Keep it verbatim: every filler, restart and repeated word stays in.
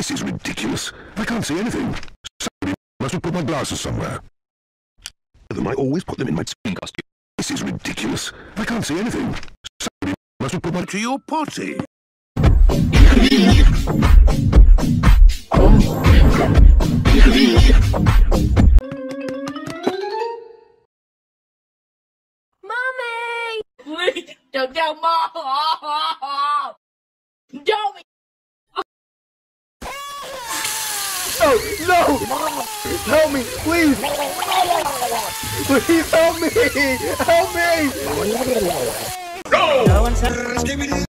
This is ridiculous. I can't see anything. Somebody must have put my glasses somewhere. I always put them in my tea basket. This is ridiculous. I can't see anything. Somebody must have put my... To your potty. Mommy! Please don't tell Mom! Don't! No! No! Help me! Please! Please help me! Help me! Go!